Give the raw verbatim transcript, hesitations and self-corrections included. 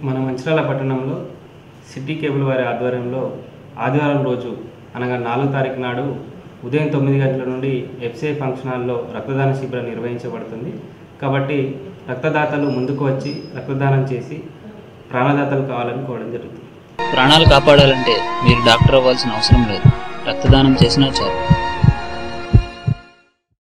మన మంచిర్యాల పట్టణంలో city cable వారి ఆధ్వర్యంలో ఆదివారం రోజు అనగా నాలుగు తారీఖు నాడు ఉదయం తొమ్మిది గంటల నుండి ఎఫ్సిఐ ఫంక్షన్ హాల్లో రక్తదాన శిబిరం నిర్వహించబడుతుంది. కాబట్టి రక్తదాతలు ముందుకు వచ్చి రక్తదానం చేసి ప్రాణదాతలు కావాలని కోరడం జరుగుతుంది. ప్రాణాలు కాపాడాలంటే మీరు డాక్టర్ అవ్వాల్సిన అవసరం లేదు, రక్తదానం చేసినా చాలు.